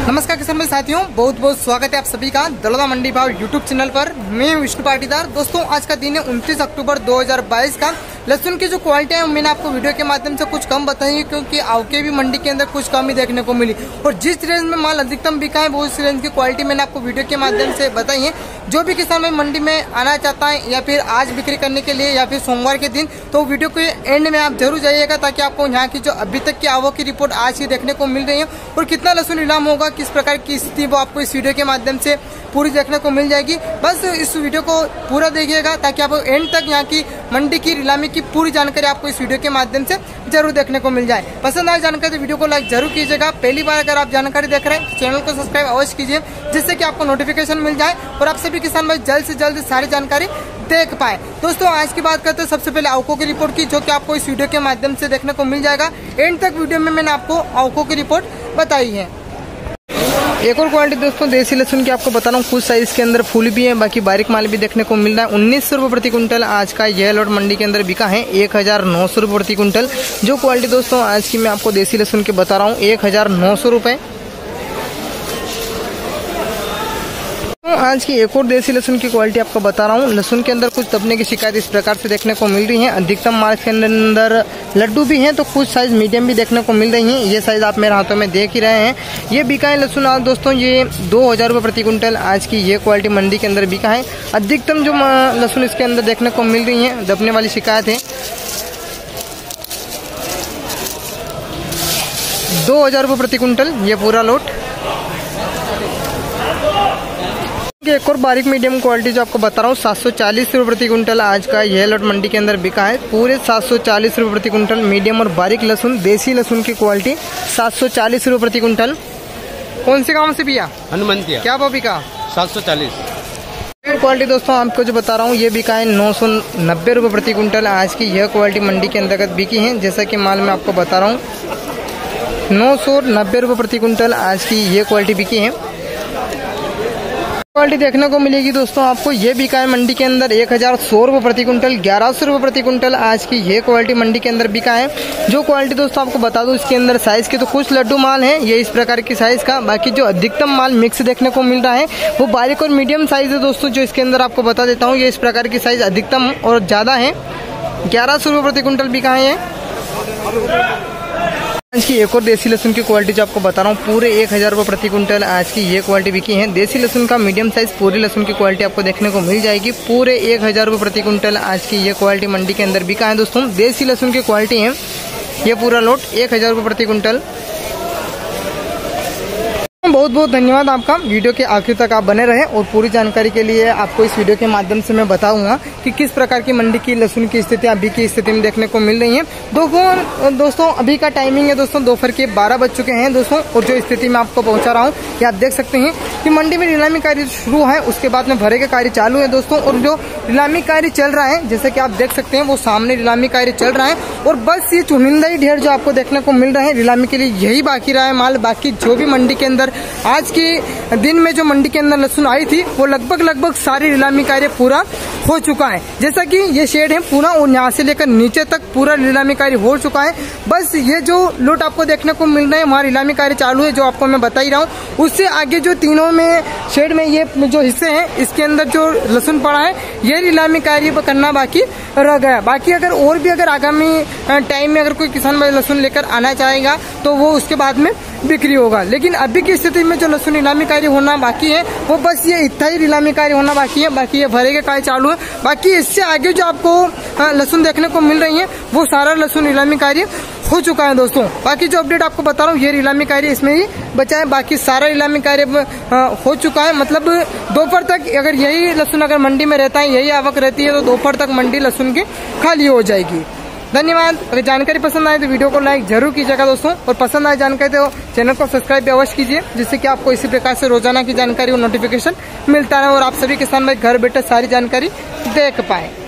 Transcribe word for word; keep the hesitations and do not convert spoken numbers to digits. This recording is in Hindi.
नमस्कार किसान भाई साथियों, बहुत बहुत स्वागत है आप सभी का दलोदा मंडी भाव यूट्यूब चैनल पर। मैं विष्णु पाटीदार। दोस्तों आज का दिन है उनतीस अक्टूबर दो हज़ार बाईस का। लहसुन की जो क्वालिटी है मैंने आपको वीडियो के माध्यम से कुछ कम बताई है, क्योंकि आवके भी मंडी के अंदर कुछ कम ही देखने को मिली और जिस रेंज में माल अधिकतम बिका है वो उस रेंज की क्वालिटी मैंने आपको वीडियो के माध्यम से बताई है। जो भी किसान भाई मंडी में आना चाहता है या फिर आज बिक्री करने के लिए या फिर सोमवार के दिन, तो वीडियो के एंड में आप जरूर जाइएगा, ताकि आपको यहाँ की जो अभी तक की आवक की रिपोर्ट आज ही देखने को मिल रही है और कितना लहसुन नीलाम होगा, किस प्रकार की स्थिति वो आपको इस वीडियो के माध्यम से पूरी देखने को मिल जाएगी। बस इस वीडियो को पूरा देखिएगा ताकि आपको एंड तक यहाँ की मंडी की नीलामी की पूरी जानकारी आपको इस वीडियो के माध्यम से जरूर देखने को मिल जाए। पसंद आए जानकारी तो वीडियो को लाइक जरूर कीजिएगा। पहली बार अगर आप जानकारी देख रहे हैं तो चैनल को सब्सक्राइब अवश्य कीजिए, जिससे कि आपको नोटिफिकेशन मिल जाए और आप सभी किसान भाई जल्द से जल्द सारी जानकारी देख पाए। दोस्तों आज की बात करते हैं सबसे पहले आवकों की रिपोर्ट की, जो कि आपको इस वीडियो के माध्यम से देखने को मिल जाएगा। एंड तक वीडियो में मैंने आपको आवकों की रिपोर्ट बताई है। एक और क्वालिटी दोस्तों देसी लहसुन की आपको बता रहा हूँ, कुछ साइज के अंदर फूल भी है, बाकी बारीक माल भी देखने को मिल रहा है। उन्नीस सौ रुपये प्रति कुंटल आज का यह लॉट मंडी के अंदर बिका है। एक हजार नौ सौ रुपये प्रति कुंटल जो क्वालिटी दोस्तों आज की मैं आपको देसी लहसुन की बता रहा हूँ, एक हजार नौ सौ रुपये। आज की एक और देसी लहसुन की क्वालिटी आपको बता रहा हूँ। लहसुन के अंदर कुछ दबने की शिकायत इस प्रकार से देखने को मिल रही है। अधिकतम माल के अंदर लड्डू भी हैं, तो कुछ साइज मीडियम भी देखने को मिल रही हैं। ये साइज आप मेरे हाथों में देख ही रहे हैं। ये बिका है लहसुन आज दोस्तों, ये दो हजार रुपये प्रति कुंटल आज की ये क्वालिटी मंडी के अंदर बिका है। अधिकतम जो लहसुन इसके अंदर देखने को मिल रही है दबने वाली शिकायत है। दो हजार रुपये प्रति कुंटल ये पूरा लोट। एक और बारीक मीडियम क्वालिटी जो आपको बता रहा हूँ, सात सौ चालीस रुपये प्रति कुंटल आज का यह लॉट मंडी के अंदर बिका है। पूरे सात सौ चालीस रुपये प्रति कुंटल मीडियम और बारीक लहसुन देसी लहसुन की क्वालिटी सात सौ चालीस रुपये प्रति कुंटल। कौन से गांव से भैया? हनुमंतिया। क्या भाव बिका? सात सौ चालीस। क्वालिटी दोस्तों आपको जो बता रहा हूँ ये बिका है नौ सौ नब्बे रुपये प्रति कुंटल आज की यह क्वालिटी मंडी के अंतर्गत बिकी है। जैसा कि माल मैं आपको बता रहा हूँ नौ सौ नब्बे रुपये प्रति कुंटल आज की ये क्वालिटी बिकी है। क्वालिटी देखने को मिलेगी दोस्तों आपको, ये बिका है मंडी के अंदर एक हजार सौ रुपये प्रति कुंटल, ग्यारह सौ रुपये प्रति कुंटल आज की ये क्वालिटी मंडी के अंदर बिका है। जो क्वालिटी दोस्तों आपको बता दूं इसके अंदर साइज के तो कुछ लड्डू माल है ये इस प्रकार की साइज का, बाकी जो अधिकतम माल मिक्स देखने को मिल रहा है वो बारीक और मीडियम साइज है दोस्तों। जो इसके अंदर आपको बता देता हूँ ये इस प्रकार की साइज अधिकतम और ज्यादा है। ग्यारह सौ रुपये प्रति कुंटल बिका है ये। आज की एक और देसी लहसुन की क्वालिटी जो आपको बता रहा हूँ, पूरे एक हजार रुपये प्रति कुंटल आज की ये क्वालिटी बिकी है। देसी लहसुन का मीडियम साइज पूरी लहसुन की क्वालिटी आपको देखने को मिल जाएगी। पूरे एक हजार रुपये प्रति कुंटल आज की ये क्वालिटी मंडी के अंदर बिका है दोस्तों। देसी लहसुन की क्वालिटी है ये पूरा लोट एक हजार रुपये प्रति कुंटल। बहुत बहुत धन्यवाद आपका। वीडियो के आखिर तक आप बने रहे और पूरी जानकारी के लिए आपको इस वीडियो के माध्यम से मैं बताऊंगा कि किस प्रकार की मंडी की लहसुन की स्थिति अभी की स्थिति में देखने को मिल रही है। दोस्तों दोस्तों अभी का टाइमिंग है दोस्तों दोपहर के बारह बज चुके हैं दोस्तों, और जो स्थिति में आपको पहुंचा रहा हूं ये आप देख सकते हैं कि मंडी में नीलामी कार्य शुरू है, उसके बाद में भरे के कार्य चालू है दोस्तों। और जो नीलामी कार्य चल रहा है जैसे कि आप देख सकते हैं वो सामने नीलामी कार्य चल रहा है, और बस ये चुनिंदा ही ढेर जो आपको देखने को मिल रहा है नीलामी के लिए यही बाकी रहा है माल। बाकी जो भी मंडी के अंदर आज के दिन में जो मंडी के अंदर लहसुन आई थी वो लगभग लगभग सारी नीलामी कार्य पूरा हो चुका है। जैसा कि ये शेड है पूरा और यहाँ से लेकर नीचे तक पूरा नीलामी कार्य हो चुका है। बस ये जो लोट आपको देखने को मिल रहा है वहाँ नीलामी कार्य चालू है, जो आपको मैं बता ही रहा हूँ। उससे आगे जो तीनों में शेड में ये जो हिस्से हैं इसके अंदर जो लहसुन पड़ा है ये नीलामी कार्य करना बाकी रह गया। बाकी अगर और भी अगर आगामी टाइम में अगर कोई किसान भाई लहसुन लेकर आना चाहेगा तो वो उसके बाद में बिक्री होगा। लेकिन अभी की स्थिति में जो लहसुन नीलामी कार्य होना बाकी है वो बस ये इतना ही नीलामी कार्य होना बाकी है। बाकी ये भरे के कार्य चालू है। बाकी इससे आगे जो आपको लहसुन देखने को मिल रही है वो सारा लहसुन नीलामी कार्य हो चुका है दोस्तों। बाकी जो अपडेट आपको बता रहा हूँ ये नीलामी कार्य इसमें ही बचा है, बाकी सारा नीलामी कार्य हो चुका है। मतलब दोपहर तक अगर यही लहसुन अगर मंडी में रहता है यही आवक रहती है तो दोपहर तक मंडी लहसुन की खाली हो जाएगी। धन्यवाद। अगर जानकारी पसंद आए तो वीडियो को लाइक जरूर कीजिएगा दोस्तों, और पसंद आए जानकारी तो चैनल को सब्सक्राइब भी अवश्य कीजिए, जिससे कि आपको इसी प्रकार से रोजाना की जानकारी और नोटिफिकेशन मिलता रहे और आप सभी किसान भाई घर बैठे सारी जानकारी देख पाए।